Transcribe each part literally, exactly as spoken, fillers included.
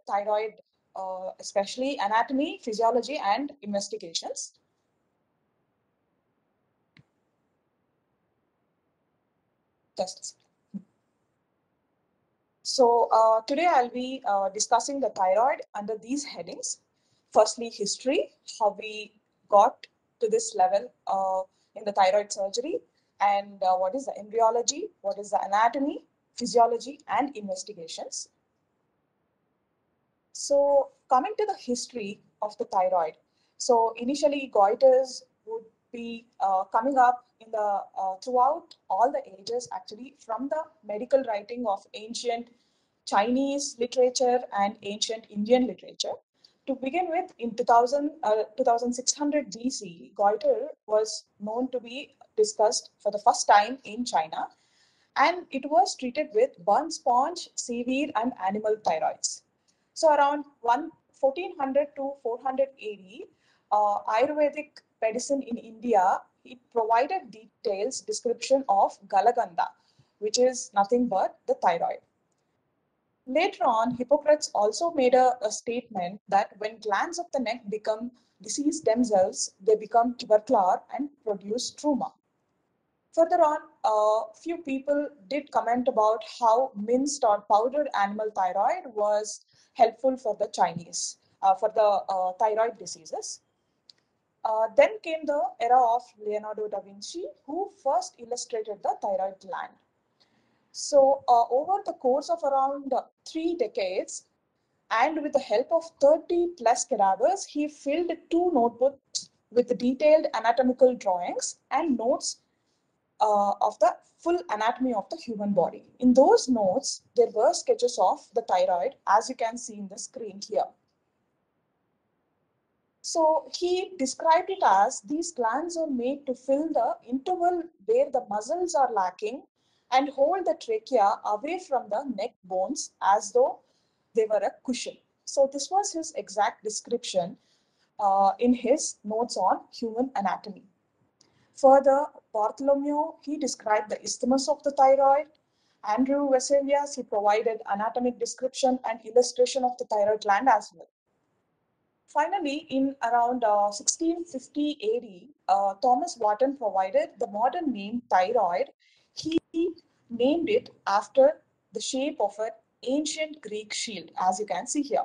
thyroid, uh, especially anatomy, physiology, and investigations. Just So uh, today I'll be uh, discussing the thyroid under these headings. Firstly, history, how we got to this level uh, in the thyroid surgery, and uh, what is the embryology, what is the anatomy, physiology, and investigations. So coming to the history of the thyroid. So initially goiters would be uh, coming up in the uh, throughout all the ages, actually, from the medical writing of ancient Chinese literature and ancient Indian literature. To begin with, in two thousand, uh, twenty-six hundred B C, goiter was known to be discussed for the first time in China, and it was treated with burnt sponge, seaweed, and animal thyroids. So around fourteen hundred to four hundred A D, uh, Ayurvedic medicine in India, it provided details description of Galaganda, which is nothing but the thyroid. Later on, Hippocrates also made a, a statement that when glands of the neck become diseased themselves, they become tubercular and produce trauma. Further on, a uh, few people did comment about how minced or powdered animal thyroid was helpful for the Chinese, uh, for the uh, thyroid diseases. Uh, then came the era of Leonardo da Vinci, who first illustrated the thyroid gland. So uh, over the course of around uh, three decades, and with the help of thirty plus cadavers, he filled two notebooks with detailed anatomical drawings and notes uh, of the full anatomy of the human body. In those notes, there were sketches of the thyroid, as you can see in the screen here. So he described it as these glands are made to fill the interval where the muscles are lacking and hold the trachea away from the neck bones as though they were a cushion. So this was his exact description uh, in his notes on human anatomy. Further, Bartholomew, he described the isthmus of the thyroid. Andrew Vesalius, he provided anatomic description and illustration of the thyroid gland as well. Finally, in around uh, sixteen fifty A D, uh, Thomas Wharton provided the modern name thyroid. He named it after the shape of an ancient Greek shield, as you can see here.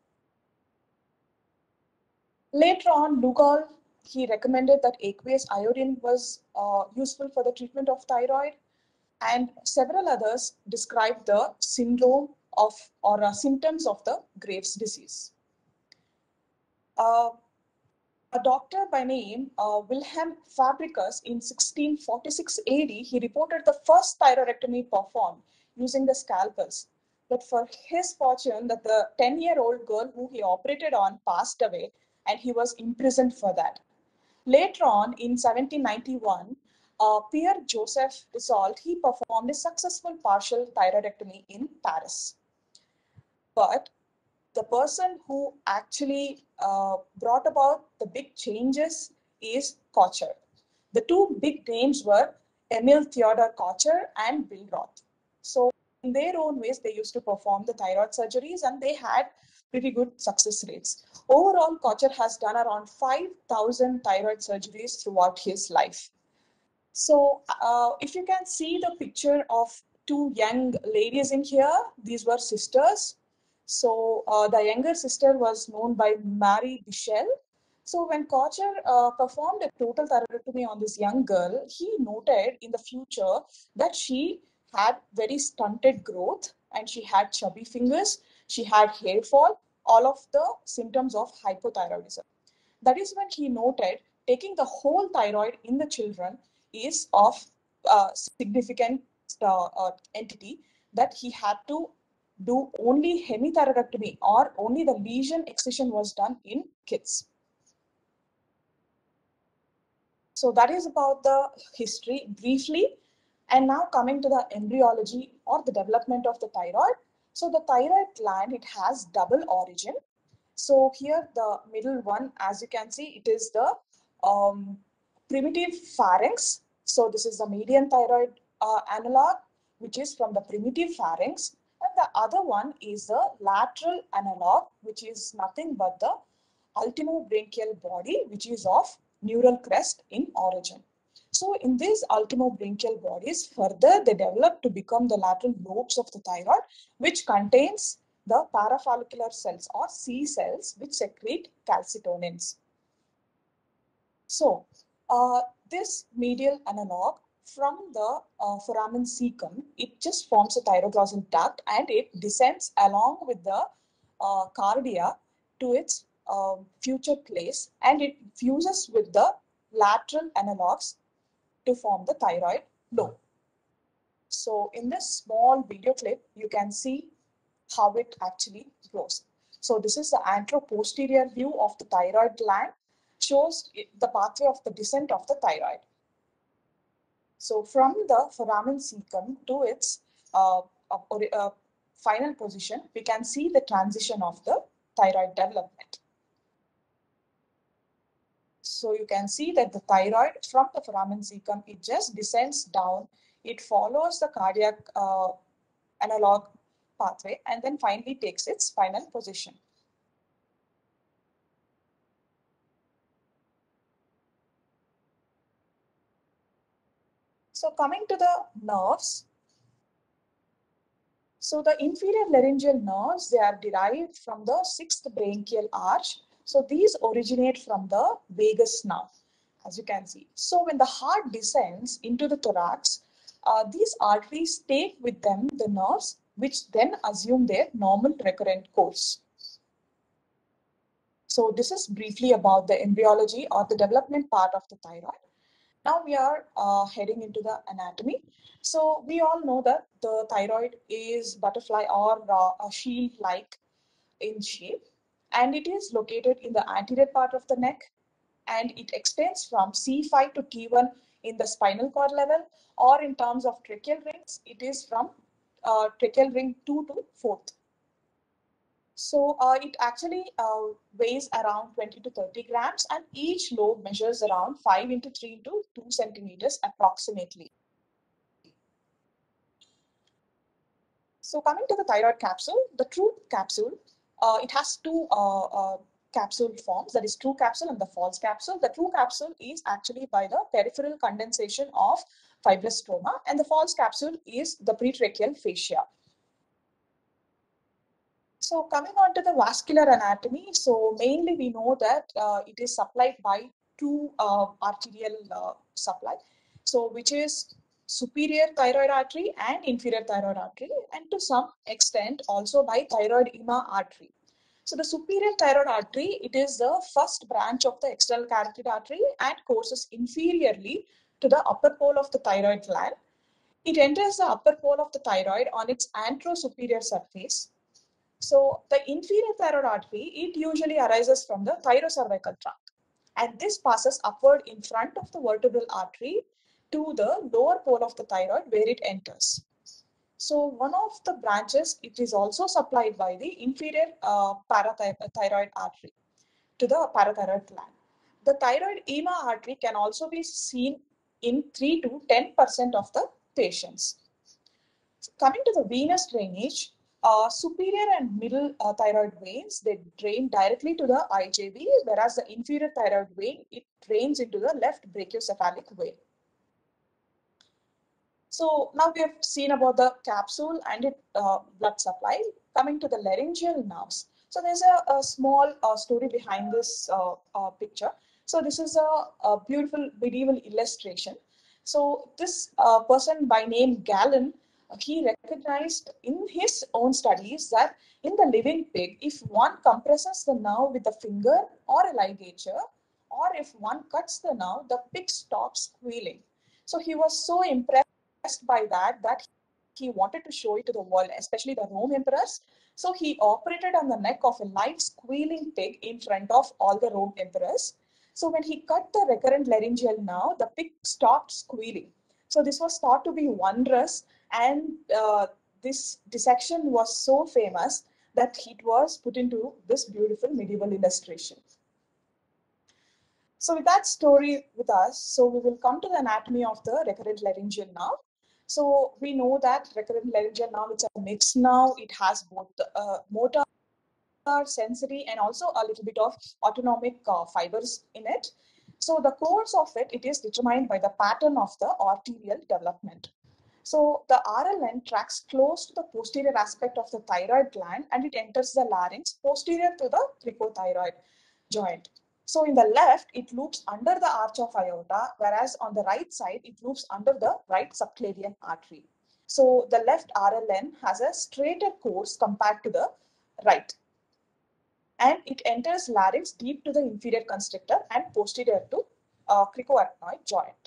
Later on, Lugol, he recommended that aqueous iodine was uh, useful for the treatment of thyroid, and several others described the syndrome of or uh, symptoms of the Graves' disease. Uh, a doctor by name uh, Wilhelm Fabricius in sixteen forty-six A D, he reported the first thyroidectomy performed using the scalpels. But for his fortune, that the ten-year-old girl who he operated on passed away, and he was imprisoned for that. Later on, in seventeen ninety-one, uh, Pierre Joseph Dassault, he performed a successful partial thyroidectomy in Paris. But the person who actually uh, brought about the big changes is Kocher. The two big names were Emil Theodor Kocher and Bill Roth. So in their own ways, they used to perform the thyroid surgeries, and they had pretty good success rates. Overall, Kocher has done around five thousand thyroid surgeries throughout his life. So uh, if you can see the picture of two young ladies in here, these were sisters. So uh, the younger sister was known by Mary Bichel. So when Kocher uh, performed a total thyroidectomy on this young girl, he noted in the future that she had very stunted growth, and she had chubby fingers, she had hair fall, all of the symptoms of hypothyroidism. That is when he noted taking the whole thyroid in the children is of uh, significant uh, uh, entity, that he had to do only hemithyroidectomy, or only the lesion excision was done in kids. So that is about the history briefly. And now coming to the embryology or the development of the thyroid. So the thyroid gland, it has double origin. So here the middle one, as you can see, it is the um, primitive pharynx. So this is the median thyroid uh, analog, which is from the primitive pharynx. And the other one is the lateral analog, which is nothing but the ultimobranchial body, which is of neural crest in origin. So in these ultimobranchial bodies, further they develop to become the lateral lobes of the thyroid, which contains the parafollicular cells or C cells, which secrete calcitonins. So uh, this medial analog from the uh, foramen cecum, it just forms a thyroglossal duct and it descends along with the uh, cardia to its uh, future place, and it fuses with the lateral analogs to form the thyroid lobe. So in this small video clip, you can see how it actually grows. So this is the anteroposterior view of the thyroid gland, shows the pathway of the descent of the thyroid. So from the foramen cecum to its uh, uh, uh, final position, we can see the transition of the thyroid development. So you can see that the thyroid from the foramen cecum, it just descends down. It follows the cardiac uh, analog pathway and then finally takes its final position. So coming to the nerves, so the inferior laryngeal nerves, they are derived from the sixth branchial arch. So these originate from the vagus nerve, as you can see. So when the heart descends into the thorax, uh, these arteries take with them the nerves, which then assume their normal recurrent course. So this is briefly about the embryology or the development part of the thyroid. Now we are uh, heading into the anatomy. So we all know that the thyroid is butterfly or uh, a shield-like in shape, and it is located in the anterior part of the neck, and it extends from C five to T one in the spinal cord level, or in terms of tracheal rings, it is from uh, tracheal ring two to fourth. So uh, it actually uh, weighs around twenty to thirty grams, and each lobe measures around five into three into two centimeters approximately. So coming to the thyroid capsule, the true capsule, uh, it has two uh, uh, capsule forms, that is true capsule and the false capsule. The true capsule is actually by the peripheral condensation of fibrous stroma, and the false capsule is the pretracheal fascia. So coming on to the vascular anatomy, so mainly we know that uh, it is supplied by two uh, arterial uh, supply, so which is superior thyroid artery and inferior thyroid artery, and to some extent also by thyroid ema artery. So the superior thyroid artery, it is the first branch of the external carotid artery and courses inferiorly to the upper pole of the thyroid gland. It enters the upper pole of the thyroid on its anterosuperior surface. So the inferior thyroid artery, it usually arises from the thyrocervical trunk, and this passes upward in front of the vertebral artery to the lower pole of the thyroid where it enters. So one of the branches, it is also supplied by the inferior uh, parathyroid artery to the parathyroid gland. The thyroid ema artery can also be seen in three to ten percent of the patients. Coming to the venous drainage, uh, superior and middle uh, thyroid veins, they drain directly to the I J V, whereas the inferior thyroid vein, it drains into the left brachiocephalic vein. So now we have seen about the capsule and its uh, blood supply. Coming to the laryngeal nerves. So there's a, a small uh, story behind this uh, uh, picture. So this is a, a beautiful medieval illustration. So this uh, person by name Galen, uh, he recognized in his own studies that in the living pig, if one compresses the nerve with a finger or a ligature, or if one cuts the nerve, the pig stops squealing. So he was so impressed by that that he wanted to show it to the world, especially the Rome emperors. So he operated on the neck of a live squealing pig in front of all the Rome emperors. So when he cut the recurrent laryngeal nerve, the pig stopped squealing. So this was thought to be wondrous, and uh, this dissection was so famous that it was put into this beautiful medieval illustration. So with that story with us, so we will come to the anatomy of the recurrent laryngeal nerve. So we know that recurrent laryngeal now, it's a mix now. It has both uh, motor, sensory, and also a little bit of autonomic uh, fibers in it. So the course of it, it is determined by the pattern of the arterial development. So the R L N tracks close to the posterior aspect of the thyroid gland, and it enters the larynx posterior to the cricothyroid joint. So in the left, it loops under the arch of aorta, whereas on the right side, it loops under the right subclavian artery. So the left R L N has a straighter course compared to the right, and it enters larynx deep to the inferior constrictor and posterior to uh, cricoarachnoid joint.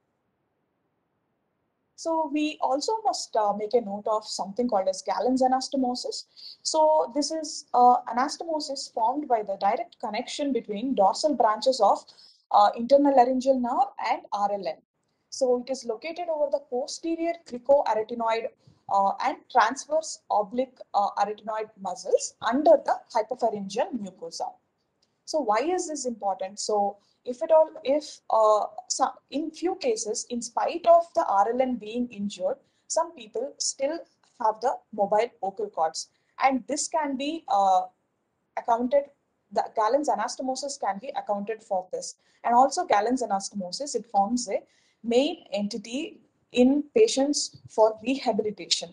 So we also must uh, make a note of something called as Gallen's anastomosis. So this is uh, anastomosis formed by the direct connection between dorsal branches of uh, internal laryngeal nerve and R L N. So it is located over the posterior cricoarytenoid uh, and transverse oblique uh, arytenoid muscles under the hypopharyngeal mucosa. So why is this important? So if at all, if uh, some, in few cases, in spite of the R L N being injured, some people still have the mobile vocal cords, and this can be uh, accounted. The Gallen's anastomosis can be accounted for this, and also Gallen's anastomosis, it forms a main entity in patients for rehabilitation.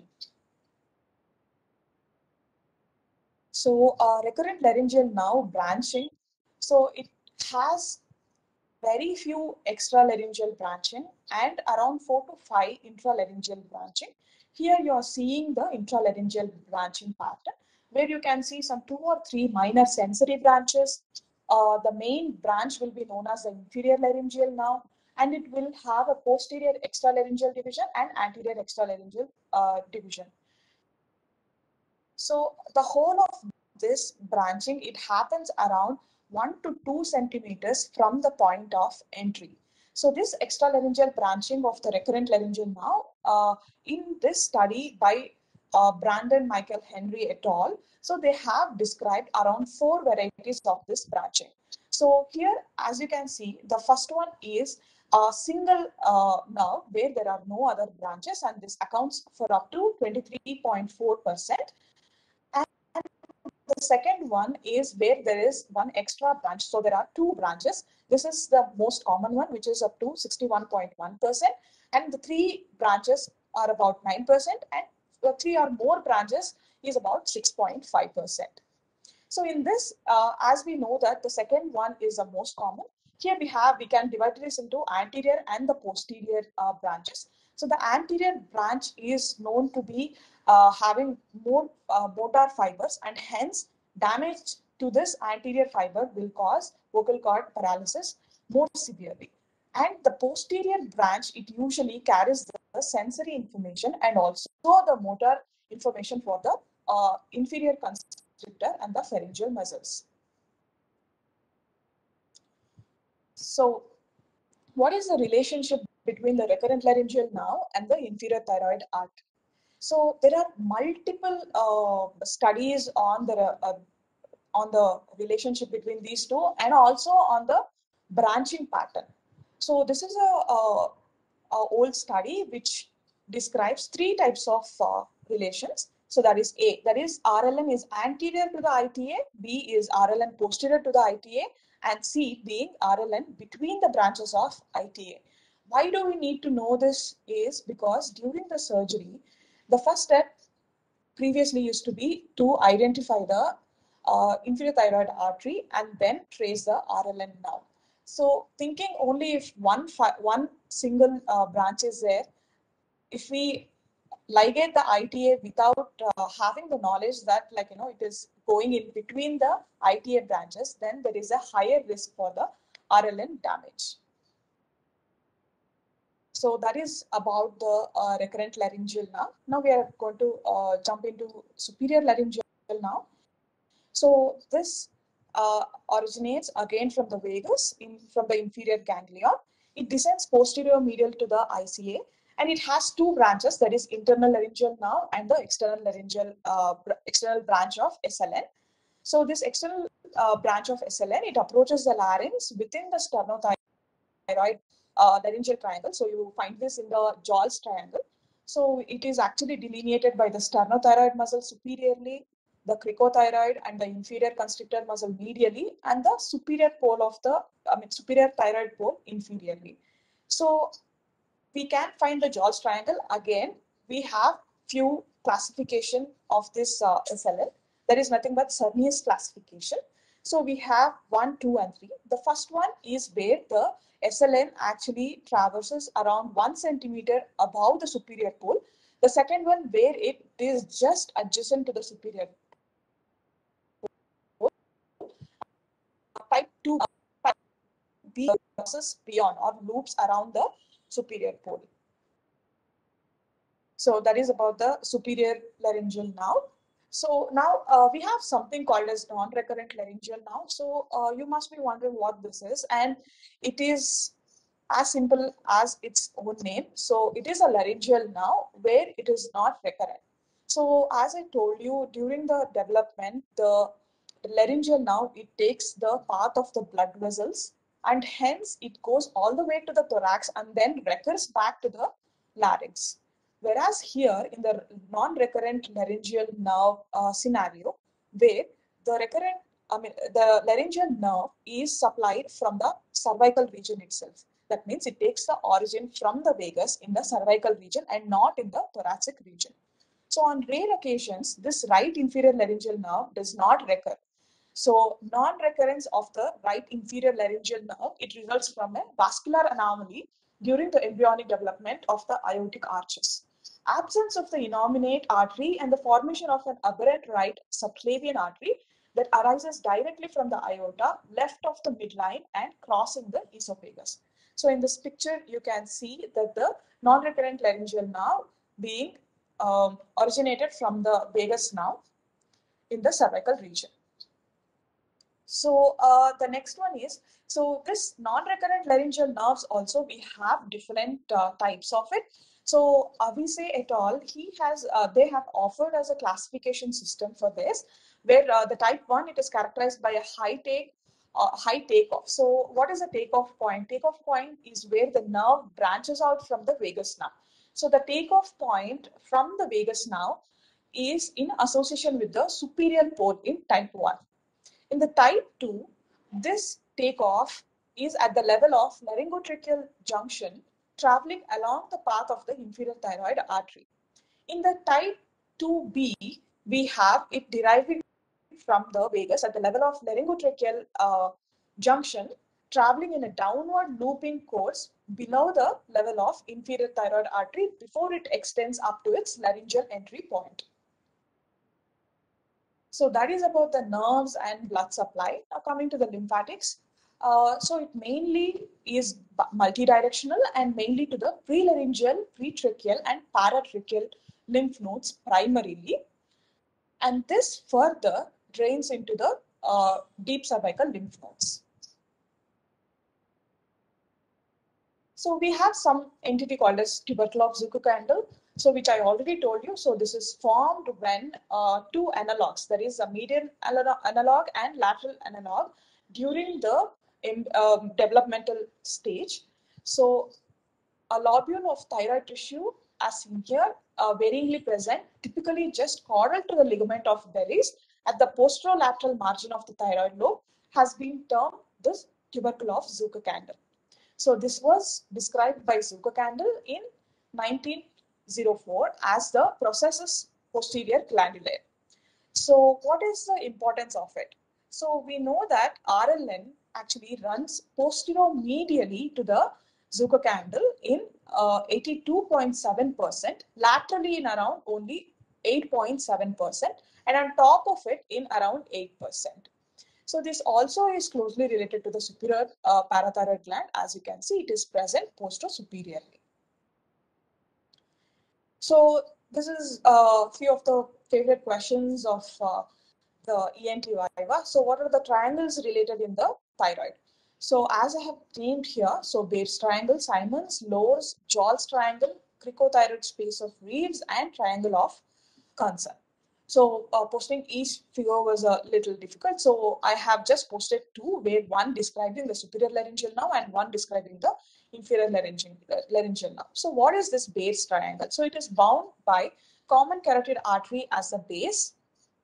So uh, recurrent laryngeal nerve branching, so it has very few extralaryngeal branching and around four to five intralaryngeal branching. Here you are seeing the intralaryngeal branching pattern, where you can see some two or three minor sensory branches. Uh, the main branch will be known as the inferior laryngeal nerve, and it will have a posterior extralaryngeal division and anterior extralaryngeal uh, division. So the whole of this branching, it happens around one to two centimeters from the point of entry. So this extralaryngeal branching of the recurrent laryngeal nerve, uh, in this study by uh, Brandon Michael Henry et al., so they have described around four varieties of this branching. So here, as you can see, the first one is a single uh, nerve where there are no other branches, and this accounts for up to twenty-three point four percent. The second one is where there is one extra branch. So there are two branches. This is the most common one, which is up to sixty-one point one percent. And the three branches are about nine percent. And the three or more branches is about six point five percent. So in this, uh, as we know that the second one is the most common, here we have, we can divide this into anterior and the posterior uh, branches. So the anterior branch is known to be uh, having more uh, motor fibers, and hence damage to this anterior fiber will cause vocal cord paralysis more severely. And the posterior branch, it usually carries the sensory information and also the motor information for the uh, inferior constrictor and the pharyngeal muscles. So what is the relationship between the recurrent laryngeal nerve and the inferior thyroid artery? So there are multiple uh, studies on the uh, on the relationship between these two, and also on the branching pattern. So this is a, a, a old study which describes three types of uh, relations. So that is A, that is R L N is anterior to the I T A, B is R L N posterior to the I T A, and C being R L N between the branches of I T A. Why do we need to know this is because during the surgery, the first step previously used to be to identify the uh, inferior thyroid artery and then trace the R L N now. So thinking only if one, one single uh, branch is there, if we ligate the I T A without uh, having the knowledge that, like, you know, it is going in between the I T A branches, then there is a higher risk for the R L N damage. So that is about the uh, recurrent laryngeal now. Now we are going to uh, jump into superior laryngeal now. So this uh, originates again from the vagus, in, from the inferior ganglion. It descends posterior medial to the I C A, and it has two branches, that is internal laryngeal nerve and the external laryngeal uh, external branch of S L N. So this external uh, branch of S L N, it approaches the larynx within the sternothyroid uh, laryngeal triangle. So you find this in the Jolls triangle. So it is actually delineated by the sternothyroid muscle superiorly, the cricothyroid and the inferior constrictor muscle medially, and the superior pole of the, I mean, superior thyroid pole inferiorly. So we can find the Jolls triangle. Again, we have few classification of this uh, S L N. There is nothing but Cernier's classification. So we have one, two, and three. The first one is where the S L N actually traverses around one centimeter above the superior pole. The second one where it is just adjacent to the superior pole. Type two, type B crosses beyond or loops around the superior pole. So that is about the superior laryngeal nerve. So now uh, we have something called as non-recurrent laryngeal nerve. So uh, you must be wondering what this is, and it is as simple as its own name. So it is a laryngeal nerve where it is not recurrent. So as I told you, during the development, the laryngeal nerve, it takes the path of the blood vessels, and hence it goes all the way to the thorax and then recurs back to the larynx. Whereas here in the non-recurrent laryngeal nerve uh, scenario, where the recurrent, I mean, the laryngeal nerve is supplied from the cervical region itself. That means it takes the origin from the vagus in the cervical region and not in the thoracic region. So on rare occasions, this right inferior laryngeal nerve does not recur. So non-recurrence of the right inferior laryngeal nerve, it results from a vascular anomaly during the embryonic development of the aortic arches. Absence of the innominate artery and the formation of an aberrant right subclavian artery that arises directly from the aorta left of the midline and crossing the esophagus. So in this picture, you can see that the non-recurrent laryngeal nerve being um, originated from the vagus nerve in the cervical region. So uh, the next one is, so this non-recurrent laryngeal nerves also, we have different uh, types of it. So Avise et al, he has, uh, they have offered as a classification system for this, where uh, the type one, it is characterized by a high take, uh, high takeoff. So what is a takeoff point? Takeoff point is where the nerve branches out from the vagus nerve. So the takeoff point from the vagus nerve is in association with the superior pole in type one. In the type two, this takeoff is at the level of laryngotracheal junction traveling along the path of the inferior thyroid artery. In the type two B, we have it deriving from the vagus at the level of laryngotracheal uh, junction traveling in a downward looping course below the level of inferior thyroid artery before it extends up to its laryngeal entry point. So that is about the nerves and blood supply. Now coming to the lymphatics. Uh, so it mainly is multidirectional and mainly to the prelaryngeal, pretracheal and paratracheal lymph nodes primarily. And this further drains into the uh, deep cervical lymph nodes. So we have some entity called as tubercle of Zuckerkandl, so which I already told you. So this is formed when uh, two analogs, that is a medial analog and lateral analog, during the um, developmental stage. So a lobule of thyroid tissue, as seen here, uh, varyingly present, typically just caudal to the ligament of Bellis at the posterolateral margin of the thyroid lobe, has been termed the tubercle of Zuckerkandl. So this was described by Zuckerkandl in nineteen oh four as the processus posterior glandulae. So what is the importance of it? So we know that R L N actually runs posteromedially to the Zuckerkandl in uh, eighty-two point seven percent, laterally in around only eight point seven percent, and on top of it in around eight percent. So this also is closely related to the superior uh, parathyroid gland. As you can see, it is present postero-superiorly. So this is a uh, few of the favorite questions of uh, the E N T Viva. So what are the triangles related in the thyroid? So as I have named here, so Bates triangle, Simons, Lowe's, Jolls triangle, cricothyroid space of Reeves, and triangle of concern. So uh, posting each figure was a little difficult. So I have just posted two, where one describing the superior laryngeal nerve and one describing the inferior laryngeal, laryngeal nerve. So what is this base triangle? So it is bound by common carotid artery as a base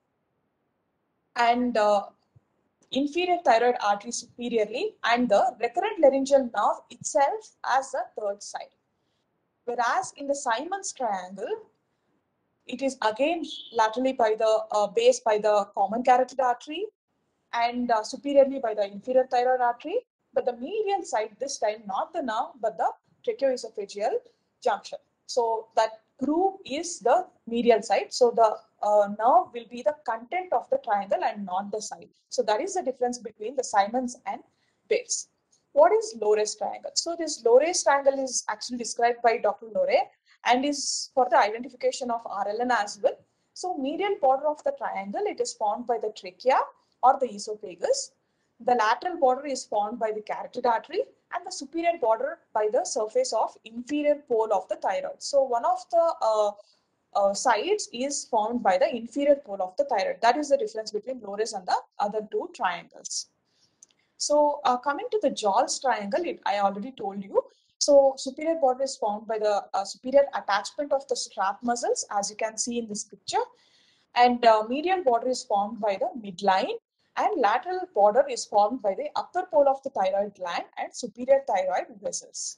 and uh, inferior thyroid artery superiorly and the recurrent laryngeal nerve itself as a third side. Whereas in the Simon's triangle, it is again laterally by the uh, base by the common carotid artery and uh, superiorly by the inferior thyroid artery, but the medial side this time not the nerve but the tracheoesophageal junction. So that groove is the medial side. So the uh, nerve will be the content of the triangle and not the side. So that is the difference between the Simon's and Bates. What is Lore's triangle? So this Lore's triangle is actually described by Doctor Lore and is for the identification of R L N as well. So medial border of the triangle, it is formed by the trachea or the esophagus. The lateral border is formed by the carotid artery and the superior border by the surface of inferior pole of the thyroid. So one of the uh, uh, sides is formed by the inferior pole of the thyroid. That is the difference between Lore's and the other two triangles. So uh, coming to the Jolls triangle, it, I already told you. So superior border is formed by the uh, superior attachment of the strap muscles, as you can see in this picture. And uh, medial border is formed by the midline and lateral border is formed by the upper pole of the thyroid gland and superior thyroid vessels.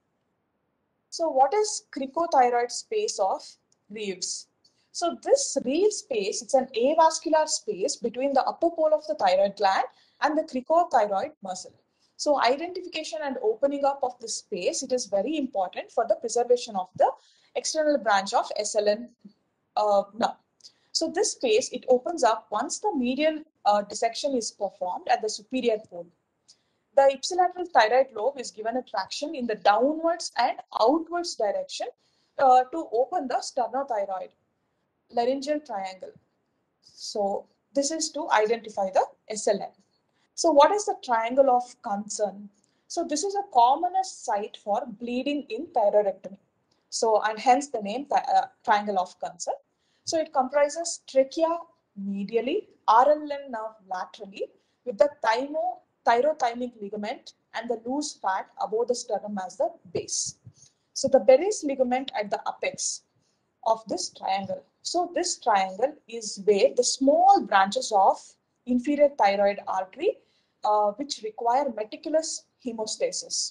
So what is cricothyroid space of Reeves? So this Reeves space, it's an avascular space between the upper pole of the thyroid gland and the cricothyroid muscle. So identification and opening up of this space, it is very important for the preservation of the external branch of S L N uh, nerve. So this space, it opens up once the medial uh, dissection is performed at the superior pole. The ipsilateral thyroid lobe is given a traction in the downwards and outwards direction uh, to open the sternothyroid laryngeal triangle. So this is to identify the S L N. So what is the triangle of concern? So this is a commonest site for bleeding in thyroidectomy. So and hence the name uh, triangle of concern. So it comprises trachea medially, R L N nerve laterally, with the thymo, thyrothymic ligament and the loose fat above the sternum as the base. So the Beres ligament at the apex of this triangle. So this triangle is where the small branches of inferior thyroid artery, uh, which require meticulous hemostasis.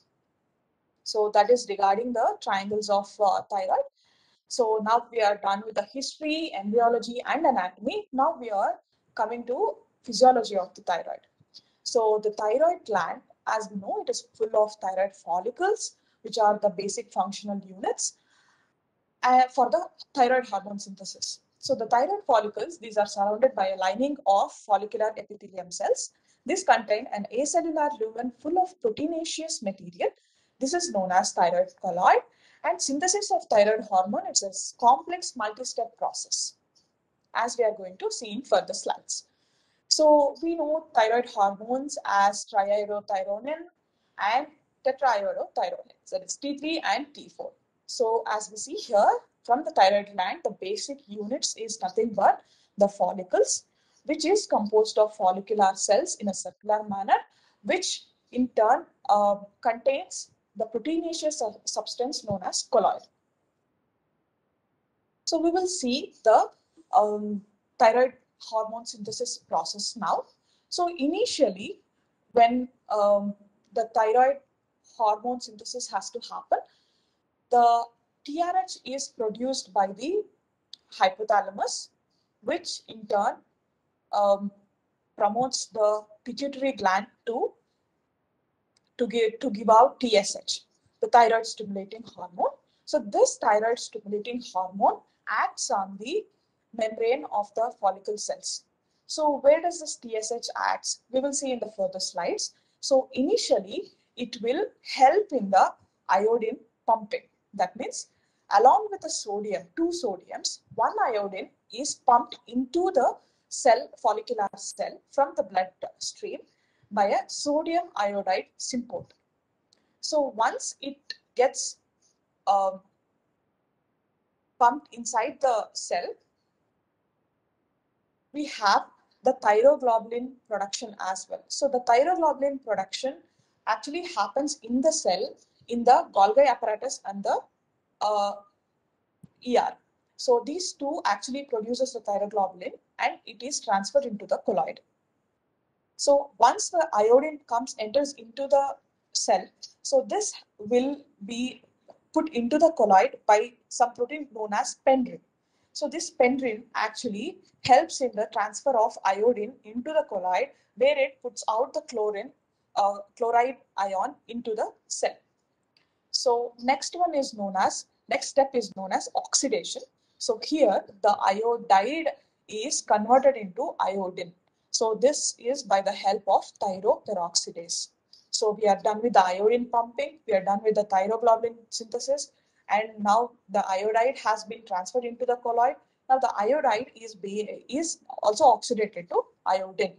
So that is regarding the triangles of uh, thyroid. So now we are done with the history, embryology and anatomy. Now we are coming to physiology of the thyroid. So the thyroid gland, as we know, it is full of thyroid follicles, which are the basic functional units uh, for the thyroid hormone synthesis. So the thyroid follicles, these are surrounded by a lining of follicular epithelium cells. These contain an acellular lumen full of proteinaceous material. This is known as thyroid colloid. And synthesis of thyroid hormone, it's a complex multi-step process, as we are going to see in further slides. So we know thyroid hormones as triiodothyronin and tetraiodothyronin. So it's T three and T four. So as we see here, from the thyroid gland, the basic units is nothing but the follicles, which is composed of follicular cells in a circular manner, which in turn uh, contains the proteinaceous substance known as colloid. So we will see the um, thyroid hormone synthesis process now. So initially, when um, the thyroid hormone synthesis has to happen, the T R H is produced by the hypothalamus, which in turn um, promotes the pituitary gland to, to, give, to give out T S H, the thyroid stimulating hormone. So this thyroid stimulating hormone acts on the membrane of the follicle cells. So where does this T S H act? We will see in the further slides. So initially, it will help in the iodine pumping. That means along with the sodium, two sodiums, one iodine is pumped into the cell, follicular cell from the blood stream by a sodium iodide symport. So once it gets uh, pumped inside the cell, we have the thyroglobulin production as well. So the thyroglobulin production actually happens in the cell, in the Golgi apparatus and the uh, E R. So these two actually produces the thyroglobulin and it is transferred into the colloid. So once the iodine comes, enters into the cell, so this will be put into the colloid by some protein known as pendrin. So this pendrin actually helps in the transfer of iodine into the colloid, where it puts out the chlorine, uh, chloride ion into the cell. So next one is known as, next step is known as oxidation. So here the iodide is converted into iodine. So this is by the help of thyroperoxidase. So we are done with the iodine pumping, we are done with the thyroglobulin synthesis, and now the iodide has been transferred into the colloid. Now the iodide is, be, is also oxidated to iodine.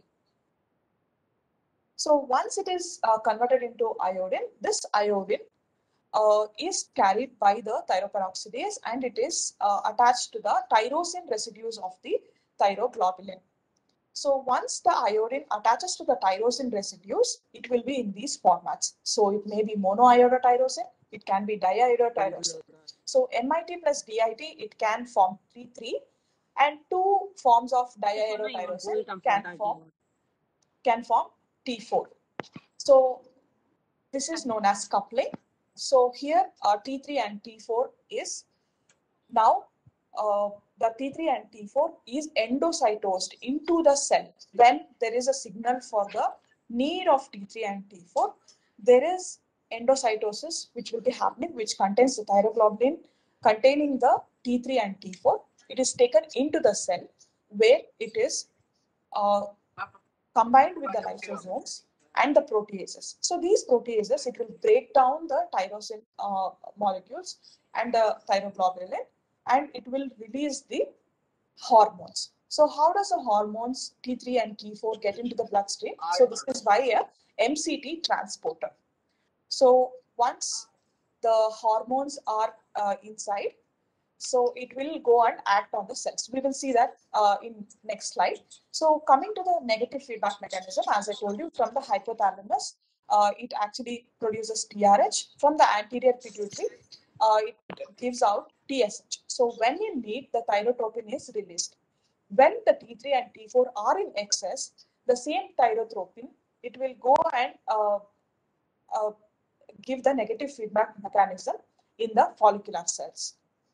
So once it is uh, converted into iodine, this iodine uh, is carried by the thyroperoxidase and it is uh, attached to the tyrosine residues of the thyroglobulin. So once the iodine attaches to the tyrosine residues, it will be in these formats. So it may be monoiodotyrosine, it can be diiodotyrosine. So M I T plus D I T, it can form T three, and two forms of diiodotyrosine can form, can form T four. So this is known as coupling. So here uh, T three and T four is now uh, the T three and T four is endocytosed into the cell. When there is a signal for the need of T three and T four, there is endocytosis which will be happening, which contains the thyroglobulin containing the T three and T four. It is taken into the cell where it is uh, combined with the lysosomes and the proteases. So these proteases, it will break down the tyrosine uh, molecules and the thyroglobulin, and it will release the hormones. So how does the hormones T three and T four get into the bloodstream? So this is by a M C T transporter. So once the hormones are uh, inside, so it will go and act on the cells. We will see that uh, in next slide. So coming to the negative feedback mechanism, as I told you, from the hypothalamus, uh, it actually produces T R H. From the anterior pituitary, uh, it gives out T S H. So when you need, the thyrotropin is released. When the T three and T four are in excess, the same thyrotropin, it will go and uh, uh, give the negative feedback mechanism in the follicular cells.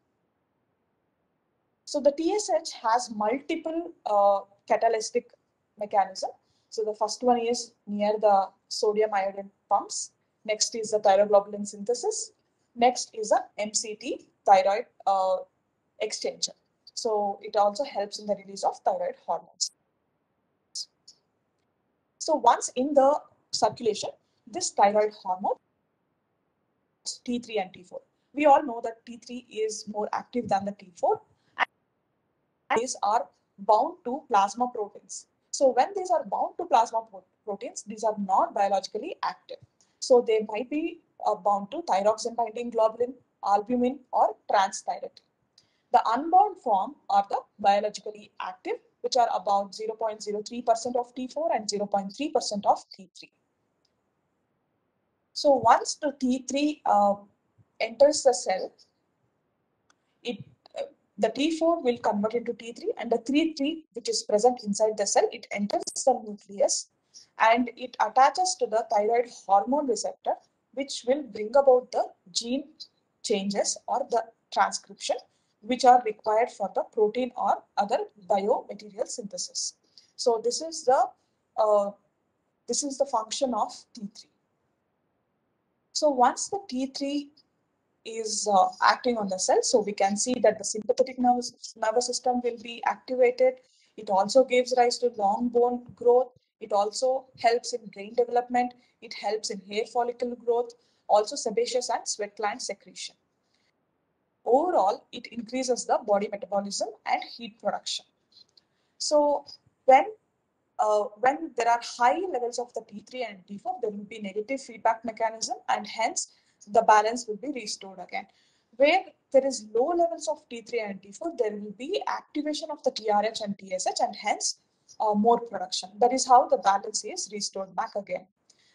So the T S H has multiple uh, catalytic mechanism. So the first one is near the sodium iodine pumps. Next is the thyroglobulin synthesis. Next is a M C T thyroid uh, exchanger. So it also helps in the release of thyroid hormones. So once in the circulation, this thyroid hormone, T three and T four. We all know that T three is more active than the T four. These are bound to plasma proteins. So when these are bound to plasma proteins, these are not biologically active. So they might be uh, bound to thyroxine binding globulin, albumin, or transthyretin. The unbound form are the biologically active, which are about zero point zero three percent of T four and zero point three percent of T three. So once the T three uh, enters the cell, it uh, the T four will convert into T three, and the T three, which is present inside the cell, it enters the nucleus and it attaches to the thyroid hormone receptor, which will bring about the gene changes or the transcription, which are required for the protein or other biomaterial synthesis. So this is the uh, this is the function of T three. So once the T three is uh, acting on the cell, so we can see that the sympathetic nervous, nervous system will be activated. It also gives rise to long bone growth. It also helps in brain development. It helps in hair follicle growth, also sebaceous and sweat gland secretion. Overall, it increases the body metabolism and heat production. So when uh, when there are high levels of the T three and T four, there will be negative feedback mechanism, and hence the balance will be restored again. Where there is low levels of T three and T four, there will be activation of the T R H and T S H, and hence uh, more production. That is how the balance is restored back again.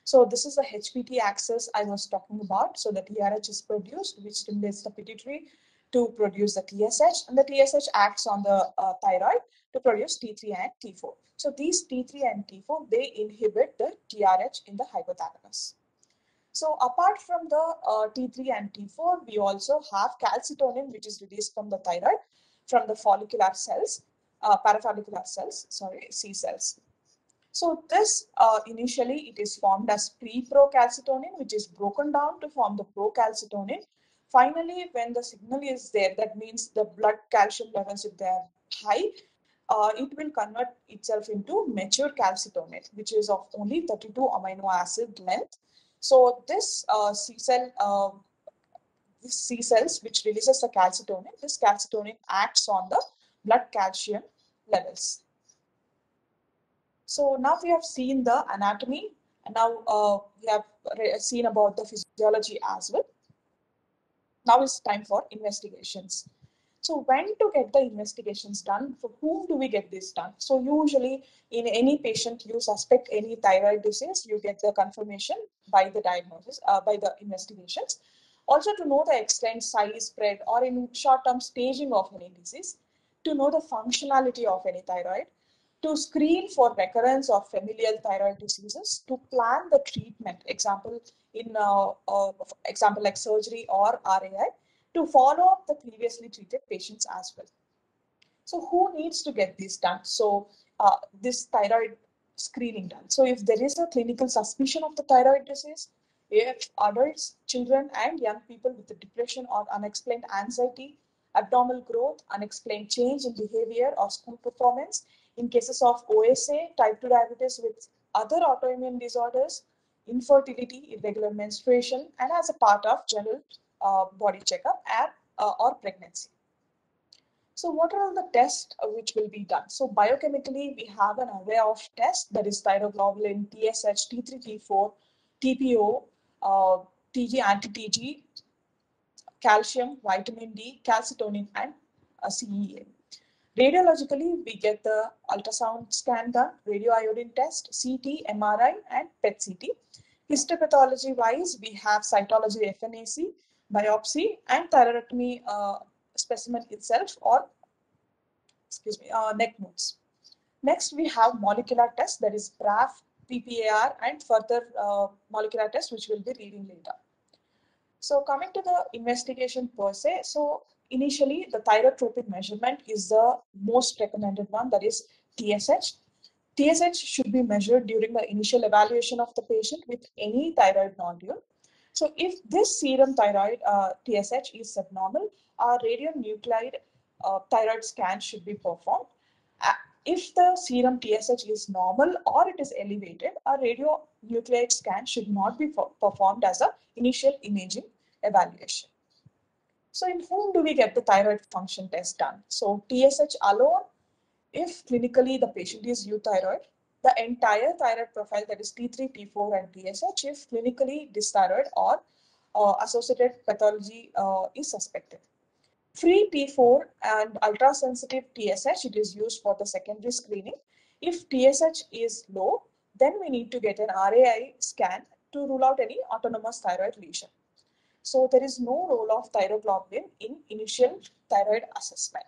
So this is the H P T axis I was talking about. So the T R H is produced, which stimulates the pituitary to produce the T S H, and the T S H acts on the uh, thyroid to produce T three and T four. So these T three and T four, they inhibit the T R H in the hypothalamus. So apart from the uh, T three and T four, we also have calcitonin, which is released from the thyroid, from the follicular cells, uh, parafollicular cells, sorry, C cells. So this uh, initially it is formed as pre-procalcitonin, which is broken down to form the procalcitonin. Finally, when the signal is there, that means the blood calcium levels, if they are high, uh, it will convert itself into mature calcitonate, which is of only thirty-two amino acid length. So this uh, C cell, uh, this C cells which releases the calcitonin, this calcitonin acts on the blood calcium levels. So now we have seen the anatomy, and now uh, we have seen about the physiology as well. Now it's time for investigations. So when to get the investigations done? For whom do we get this done? So usually in any patient you suspect any thyroid disease, you get the confirmation by the diagnosis, uh, by the investigations. Also to know the extent, size, spread, or in short-term staging of any disease, to know the functionality of any thyroid, to screen for recurrence of familial thyroid diseases, to plan the treatment, example in uh, uh, example like surgery or R A I, to follow up the previously treated patients as well. So who needs to get this done? So uh, this thyroid screening done. So if there is a clinical suspicion of the thyroid disease, if adults, children, and young people with depression or unexplained anxiety, abnormal growth, unexplained change in behavior or school performance, in cases of O S A, type two diabetes with other autoimmune disorders, infertility, irregular menstruation, and as a part of general uh, body checkup and, uh, or pregnancy. So what are all the tests uh, which will be done? So biochemically, we have an array of tests, that is thyroglobulin, T S H, T three, T four, T P O, uh, T G, anti-T G, calcium, vitamin D, calcitonin, and uh, C E A. Radiologically, we get the ultrasound scan done, radioiodine test, C T, M R I, and P E T C T. Histopathology wise, we have cytology F N A C, biopsy, and thyroidectomy uh, specimen itself, or excuse me, uh, neck notes. Next, we have molecular tests, that is B R A F, P P A R, and further uh, molecular tests, which we'll be reading later. So coming to the investigation per se, so initially the thyrotropin measurement is the most recommended one, that is T S H. T S H should be measured during the initial evaluation of the patient with any thyroid nodule. So if this serum thyroid uh, T S H is abnormal, a radionuclide uh, thyroid scan should be performed. Uh, if the serum T S H is normal or it is elevated, a radionuclide scan should not be performed as an initial imaging evaluation. So in whom do we get the thyroid function test done? So T S H alone, if clinically the patient is euthyroid, the entire thyroid profile, that is T three, T four, and T S H, if clinically dysthyroid or uh, associated pathology uh, is suspected. Free T four and ultrasensitive T S H, it is used for the secondary screening. If T S H is low, then we need to get an R A I scan to rule out any autonomous thyroid lesion. So there is no role of thyroglobulin in initial thyroid assessment.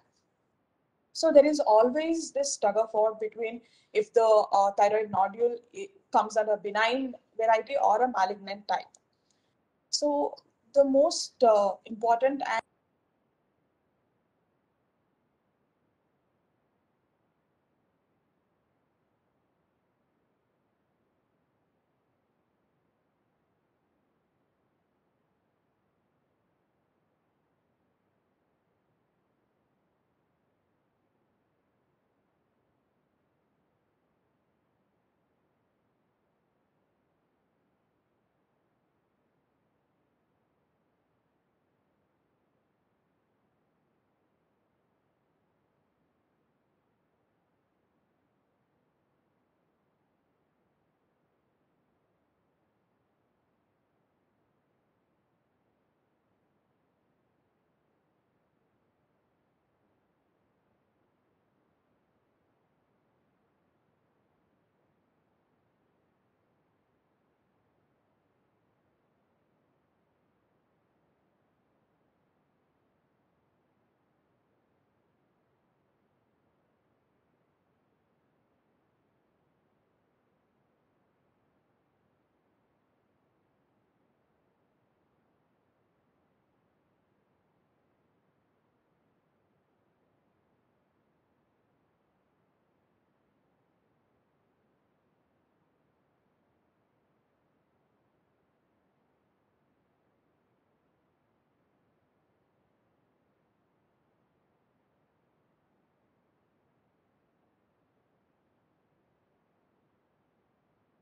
So there is always this tug of war between if the uh, thyroid nodule comes under benign variety or a malignant type. So the most uh, important and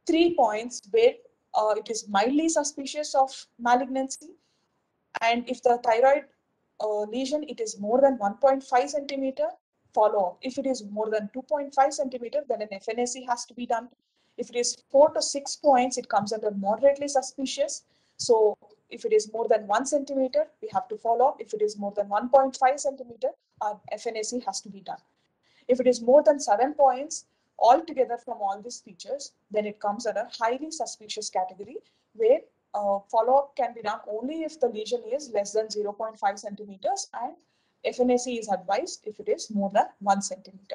three points where uh, it is mildly suspicious of malignancy. And if the thyroid uh, lesion, it is more than one point five centimeter, follow up. If it is more than two point five centimeter, then an F N A C has to be done. If it is four to six points, it comes under moderately suspicious. So if it is more than one centimeter, we have to follow up. If it is more than one point five centimeter, our F N A C has to be done. If it is more than seven points altogether from all these features, then it comes under highly suspicious category, where uh, follow-up can be done only if the lesion is less than zero point five centimeters, and F N A C is advised if it is more than one centimeter.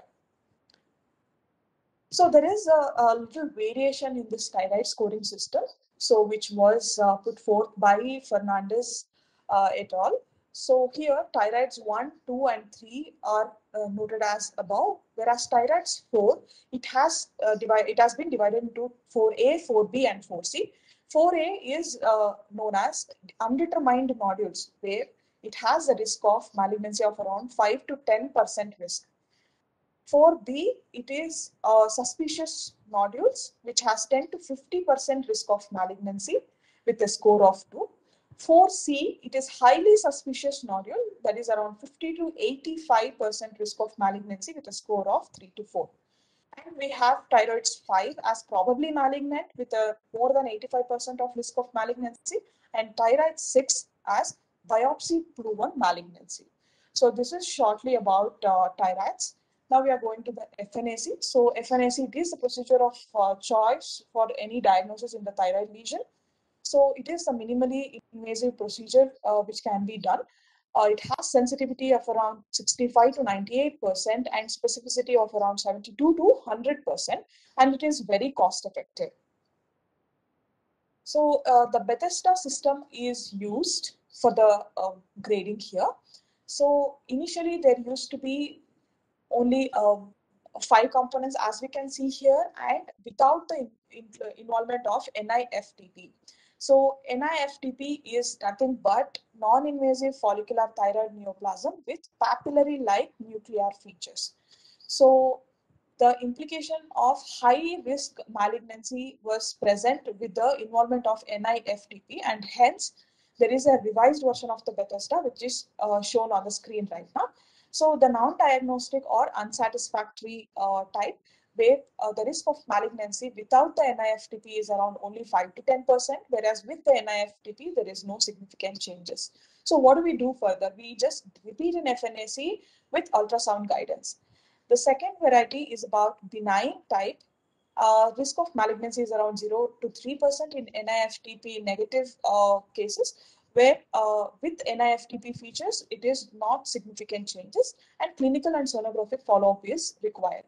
So there is a, a little variation in this thyroid scoring system, so which was uh, put forth by Fernandez uh, et al. So here thyroids one, two, and three are uh, noted as above, whereas thyroids four, it has uh, divide, it has been divided into four A, four B, and four C. four A is uh, known as undetermined nodules, where it has a risk of malignancy of around five to ten percent risk. four B, it is uh, suspicious nodules, which has ten to fifty percent risk of malignancy with a score of two. four C, it is highly suspicious nodule, that is around fifty to eighty-five percent risk of malignancy with a score of three to four. And we have thyroids five as probably malignant with a more than eighty-five percent of risk of malignancy, and thyroid six as biopsy proven malignancy. So this is shortly about uh, thyroids. Now we are going to the F N A C. So F N A C, it is the procedure of uh, choice for any diagnosis in the thyroid lesion. So it is a minimally invasive procedure uh, which can be done. Uh, it has sensitivity of around sixty-five to ninety-eight percent and specificity of around seventy-two to one hundred percent, and it is very cost effective. So uh, the Bethesda system is used for the uh, grading here. So initially there used to be only um, five components, as we can see here, and without the in, involvement of N I F T P. So N I F T P is nothing but non-invasive follicular thyroid neoplasm with papillary-like nuclear features. So the implication of high risk malignancy was present with the involvement of N I F T P, and hence there is a revised version of the Bethesda which is uh, shown on the screen right now. So the non-diagnostic or unsatisfactory uh, type, where uh, the risk of malignancy without the N I F T P is around only five to ten percent, whereas with the N I F T P there is no significant changes. So what do we do further? We just repeat an F N A C with ultrasound guidance. The second variety is about benign type. Uh, risk of malignancy is around zero to three percent in N I F T P negative uh, cases, where uh, with N I F T P features, it is not significant changes, and clinical and sonographic follow-up is required.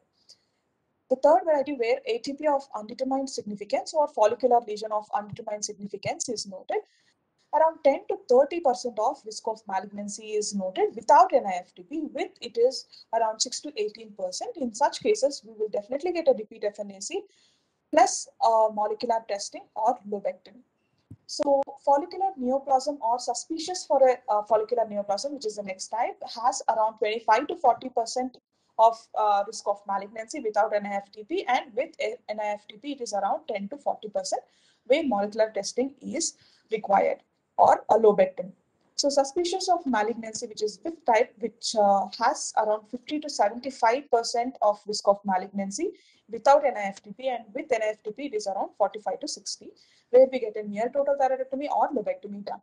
The third variety, where A T P of undetermined significance or follicular lesion of undetermined significance is noted, around ten to thirty percent of risk of malignancy is noted without N I F T P. With it is around six to eighteen percent. In such cases, we will definitely get a repeat F N A C plus uh, molecular testing or lobectomy. So follicular neoplasm or suspicious for a uh, follicular neoplasm, which is the next type, has around twenty-five to forty percent of uh, risk of malignancy without N I F T P, and with N I F T P it is around ten to forty percent where molecular testing is required or a lobectomy. So suspicious of malignancy, which is fifth type, which uh, has around fifty to seventy-five percent of risk of malignancy without N I F T P, and with N I F T P it is around forty-five to sixty, where we get a near total thyroidectomy or lobectomy done.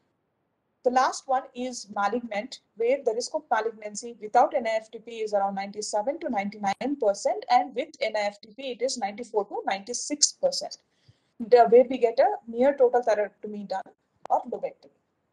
The last one is malignant, where the risk of malignancy without N I F T P is around ninety-seven to ninety-nine percent, and with N I F T P it is ninety-four to ninety-six percent, where we get a near total thyroidectomy done or lobectomy.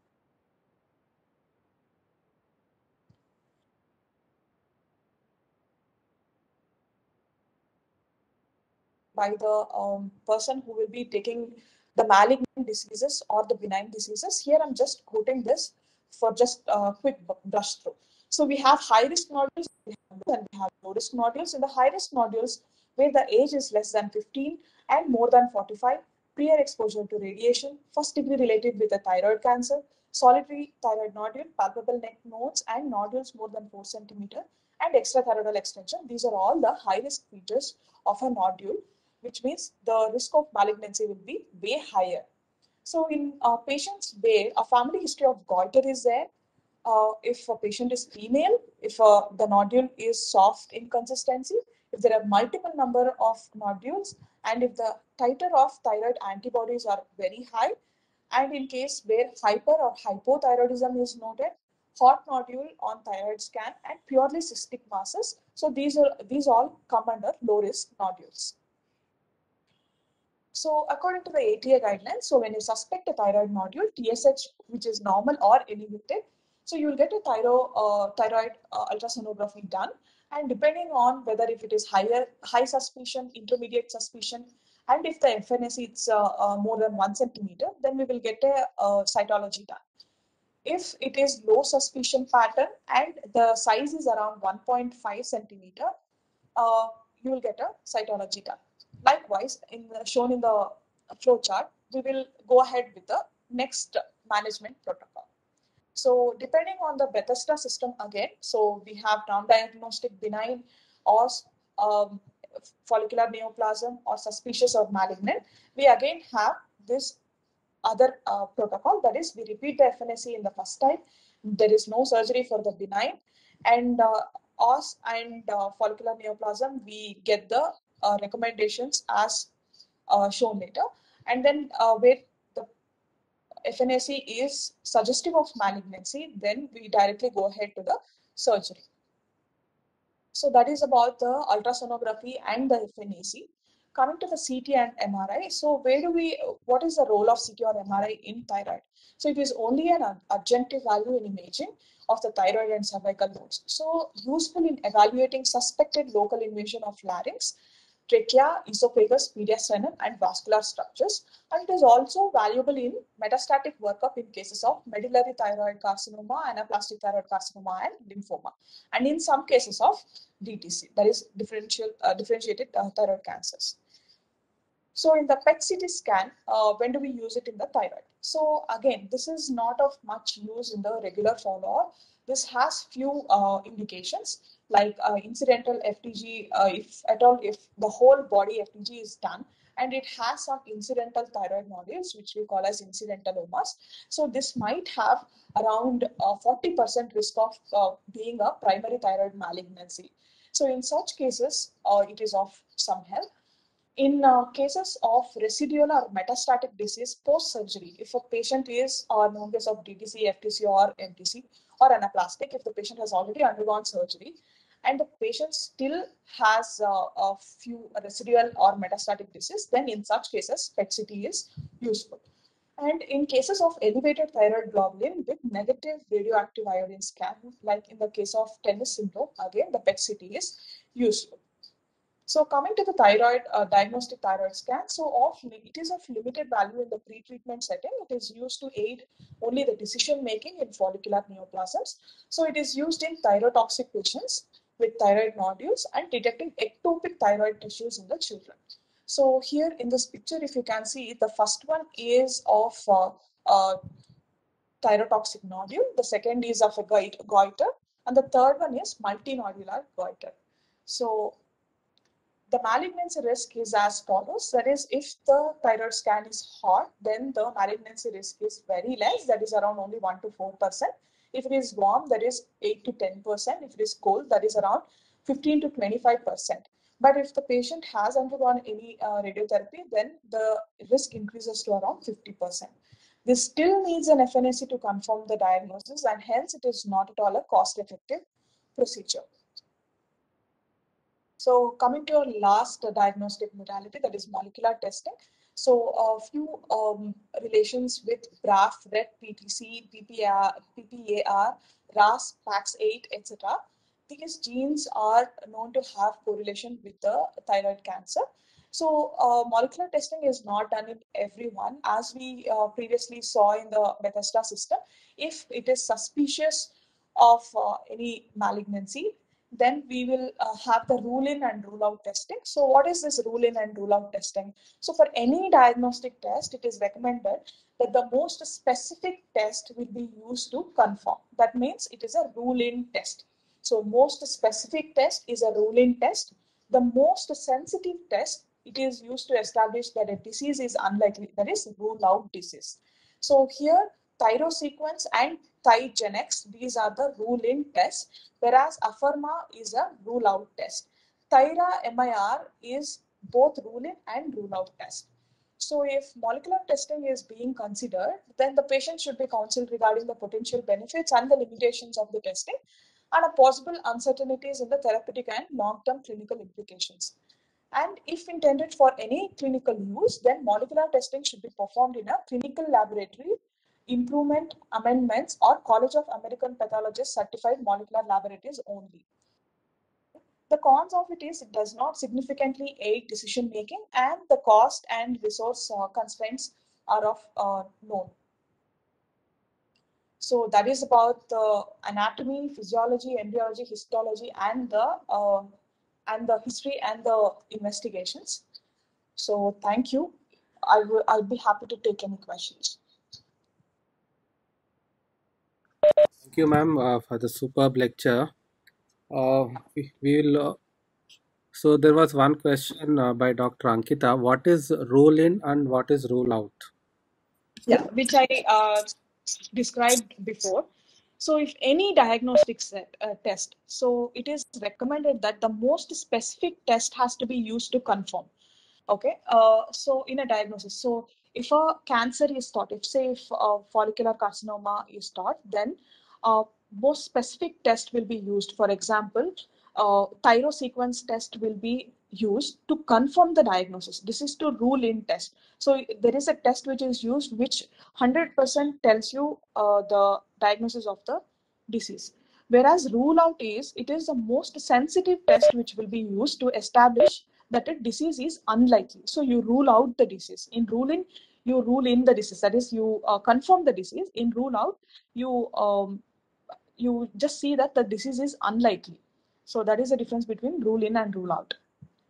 By the um, person who will be taking the malignant diseases or the benign diseases. Here I'm just quoting this for just a quick brush through. So we have high risk nodules and we have low risk nodules. In the high risk nodules, where the age is less than fifteen and more than forty-five, prior exposure to radiation, first degree related with a thyroid cancer, solitary thyroid nodule, palpable neck nodes, and nodules more than four centimeter, and extrathyroidal extension. These are all the high risk features of a nodule which means the risk of malignancy will be way higher. So in uh, patients where a family history of goiter is there, uh, if a patient is female, if uh, the nodule is soft in consistency, if there are multiple number of nodules, and if the titer of thyroid antibodies are very high, and in case where hyper or hypothyroidism is noted, hot nodule on thyroid scan, and purely cystic masses. So these are these all come under low risk nodules. So according to the A T A guidelines, so when you suspect a thyroid nodule, T S H, which is normal or elevated, so you will get a thyro, uh, thyroid uh, ultrasonography done. And depending on whether if it is higher, high suspicion, intermediate suspicion, and if the F N A C is uh, uh, more than one centimeter, then we will get a uh, cytology done. If it is low suspicion pattern and the size is around one point five centimeter, uh, you will get a cytology done. Likewise, in the, shown in the flow chart, we will go ahead with the next management protocol. So depending on the Bethesda system again, so we have non-diagnostic benign or um, follicular neoplasm or suspicious or malignant. We again have this other uh, protocol, that is we repeat the F N A C in the first time. There is no surgery for the benign, and uh, os and uh, follicular neoplasm, we get the uh, recommendations as uh, shown later. And then uh, where the F N A C is suggestive of malignancy, then we directly go ahead to the surgery. So that is about the ultrasonography and the F N A C. Coming to the C T and M R I, so where do we, what is the role of C T or M R I in thyroid? So it is only an adjunctive value in imaging of the thyroid and cervical nodes. So useful in evaluating suspected local invasion of larynx, trachea, esophagus, mediastinum, and vascular structures. And it is also valuable in metastatic workup in cases of medullary thyroid carcinoma, anaplastic thyroid carcinoma, and lymphoma. And in some cases of D T C, that is differential, uh, differentiated uh, thyroid cancers. So in the P E T C T scan, uh, when do we use it in the thyroid? So again, this is not of much use in the regular follow-up. This has few uh, indications like uh, incidental F T G, uh, if at all, if the whole body F T G is done, and it has some incidental thyroid nodules, which we call as incidentalomas. So this might have around uh, forty percent risk of uh, being a primary thyroid malignancy. So in such cases, uh, it is of some help. In uh, cases of residual or metastatic disease post-surgery, if a patient is, or uh, known case of D T C, F T C, or M T C, or anaplastic, if the patient has already undergone surgery, and the patient still has uh, a few residual or metastatic disease, then in such cases, P E T C T is useful. And in cases of elevated thyroid globulin with negative radioactive iodine scan, like in the case of Tennis syndrome, again, the P E T C T is useful. So coming to the thyroid uh, diagnostic thyroid scan, so of it is of limited value in the pre-treatment setting. It is used to aid only the decision making in follicular neoplasms. So it is used in thyrotoxic patients with thyroid nodules and detecting ectopic thyroid tissues in the children. So here in this picture, if you can see, the first one is of uh, uh, thyrotoxic nodule, the second is of a goiter, and the third one is multinodular goiter. So the malignancy risk is as follows. That is, if the thyroid scan is hot, then the malignancy risk is very less. That is around only one to four percent. If it is warm, that is eight to ten percent. If it is cold, that is around fifteen to twenty-five percent. But if the patient has undergone any uh, radiotherapy, then the risk increases to around fifty percent. This still needs an F N A C to confirm the diagnosis, and hence it is not at all a cost-effective procedure. So coming to your last uh, diagnostic modality, that is molecular testing. So a few um, relations with B R A F, R E T, P T C, P P A R, P P A R, R A S, P A X eight, et cetera. These genes are known to have correlation with the thyroid cancer. So uh, molecular testing is not done in everyone, as we uh, previously saw in the Bethesda system. If it is suspicious of uh, any malignancy, then we will uh, have the rule in and rule out testing. So what is this rule in and rule out testing? So for any diagnostic test, it is recommended that the most specific test will be used to confirm. That means it is a rule in test. So most specific test is a rule in test. The most sensitive test it is used to establish that a disease is unlikely, that is, rule out disease. So here, Thyrosequence and Thygenex, these are the rule-in tests, whereas Afirma is a rule-out test. Thyra M I R is both rule-in and rule-out test. So if molecular testing is being considered, then the patient should be counseled regarding the potential benefits and the limitations of the testing and a possible uncertainties in the therapeutic and long-term clinical implications. And if intended for any clinical use, then molecular testing should be performed in a clinical laboratory, improvement amendments, or College of American Pathologists certified molecular laboratories only. The cons of it is it does not significantly aid decision making, and the cost and resource uh, constraints are of uh, known. So that is about the anatomy, physiology, embryology, histology, and the uh, and the history and the investigations. So thank you. I will. I'll be happy to take any questions. Thank you, ma'am, uh, for the superb lecture. Uh, we will. Uh, so there was one question uh, by Doctor Ankita. What is rule in and what is rule out? Yeah, which I uh, described before. So if any diagnostic set, uh, test, so it is recommended that the most specific test has to be used to confirm. Okay, uh, so in a diagnosis, so if a cancer is thought, if say if uh, follicular carcinoma is thought, then uh, most specific test will be used. For example, uh, thyrosequence test will be used to confirm the diagnosis. This is to rule in test. So there is a test which is used which one hundred percent tells you uh, the diagnosis of the disease. Whereas rule out is, it is the most sensitive test which will be used to establish that a disease is unlikely. So you rule out the disease. In ruling, you rule in the disease. That is, you uh, confirm the disease. In rule out, you um, you just see that the disease is unlikely. So that is the difference between rule in and rule out.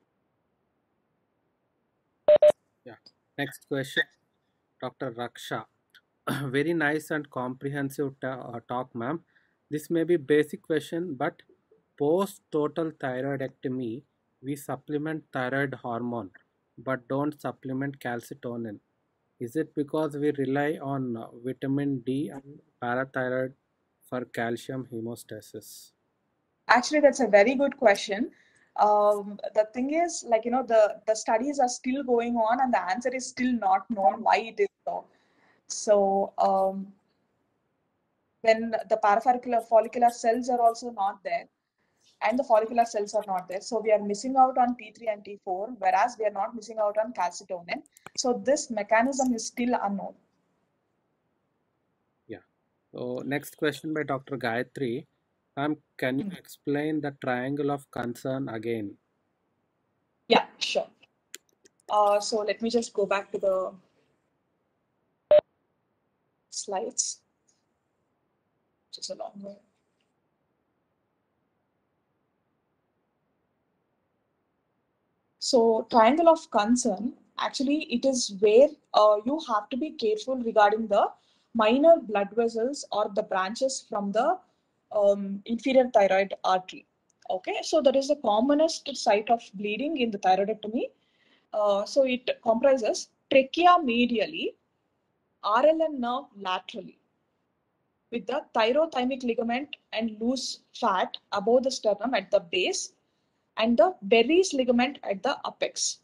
Yeah. Next question, Doctor Raksha. Very nice and comprehensive ta- uh, talk, ma'am. This may be basic question, but post total thyroidectomy, we supplement thyroid hormone, but don't supplement calcitonin. Is it because we rely on uh, vitamin D and parathyroid for calcium hemostasis? Actually, that's a very good question. Um, the thing is, like, you know, the, the studies are still going on and the answer is still not known why it is so. So um, when the parafollicular follicular cells are also not there and the follicular cells are not there, so we are missing out on T three and T four, whereas we are not missing out on calcitonin. So this mechanism is still unknown. Yeah. So next question by Doctor Gayatri. Um, can you explain the triangle of concern again? Yeah, sure. Uh, so let me just go back to the slides, which is a long way. So triangle of concern, actually it is where uh, you have to be careful regarding the minor blood vessels or the branches from the um, inferior thyroid artery. Okay, so that is the commonest site of bleeding in the thyroidectomy. Uh, so it comprises trachea medially, R L N nerve laterally, with the thyrothymic ligament and loose fat above the sternum at the base, and the Berry's ligament at the apex.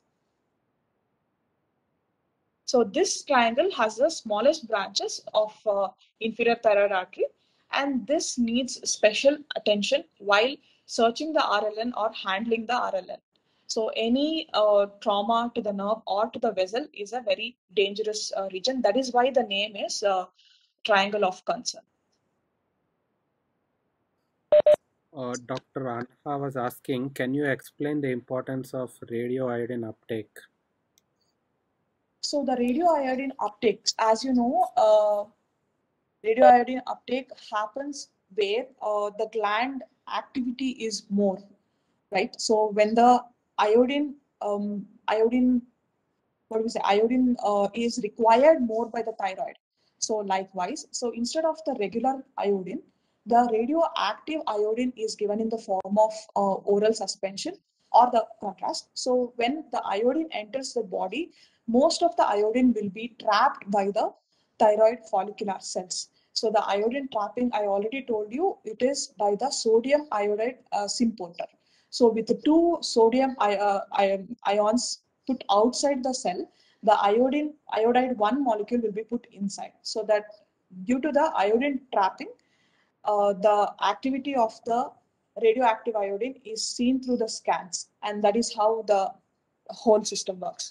So this triangle has the smallest branches of uh, inferior thyroid artery, and this needs special attention while searching the R L N or handling the R L N. So any uh, trauma to the nerve or to the vessel is a very dangerous uh, region. That is why the name is uh, triangle of concern. Uh, Doctor Anha was asking, can you explain the importance of radioiodine uptake? So the radioiodine uptake, as you know, uh, radioiodine uptake happens where uh, the gland activity is more, right? So when the iodine, um, iodine, what do we say, iodine uh, is required more by the thyroid. So likewise, so instead of the regular iodine, the radioactive iodine is given in the form of uh, oral suspension or the contrast. So when the iodine enters the body, most of the iodine will be trapped by the thyroid follicular cells. So the iodine trapping, I already told you, it is by the sodium iodide uh, symporter. So with the two sodium uh, ions put outside the cell, the iodine iodide one molecule will be put inside. So that due to the iodine trapping, uh, the activity of the radioactive iodine is seen through the scans, and that is how the whole system works.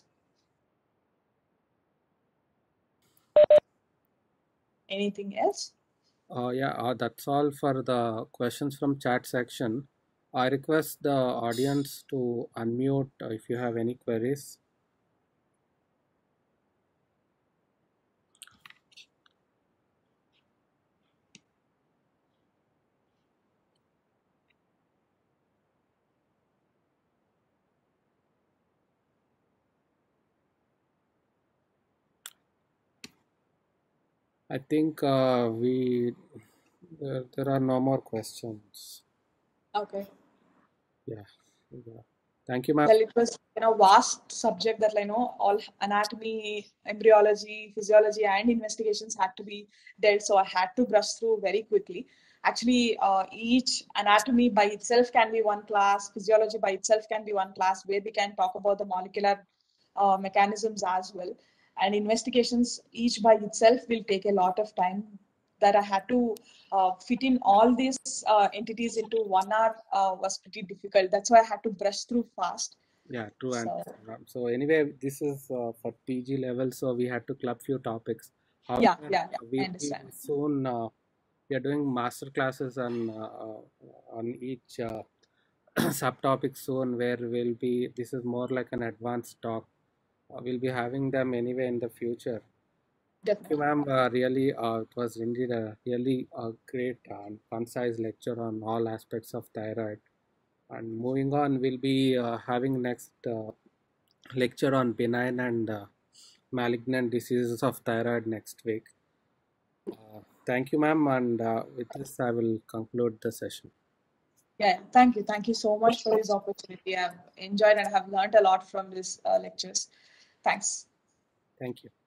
Anything else? Uh, yeah, uh, that's all for the questions from chat section. I request the audience to unmute uh, if you have any queries. I think uh, we there, there are no more questions. Okay. Yeah. yeah. Thank you, ma'am. Well, it was you know vast subject that I know all anatomy, embryology, physiology, and investigations had to be dealt. So I had to brush through very quickly. Actually, uh, each anatomy by itself can be one class. Physiology by itself can be one class, where we can talk about the molecular uh, mechanisms as well. And investigations each by itself will take a lot of time. That I had to uh, fit in all these uh, entities into one hour uh, was pretty difficult. That's why I had to brush through fast. Yeah, true. And So so anyway, this is uh, for P G level, so we had to club few topics. yeah, However, yeah, yeah, we I will understand. soon uh, we are doing master classes on uh, uh, on each uh, subtopic soon, where we'll be. This is more like an advanced talk. Uh, we'll be having them anyway in the future. Thank you, Definitely. ma'am. Uh, really, uh, it was indeed a really uh, great and concise lecture on all aspects of thyroid. And moving on, we'll be uh, having next uh, lecture on benign and uh, malignant diseases of thyroid next week. Uh, thank you, ma'am. And uh, with this, I will conclude the session. Yeah, thank you. Thank you so much for this opportunity. I've enjoyed and have learned a lot from these uh, lectures. Thanks. Thank you.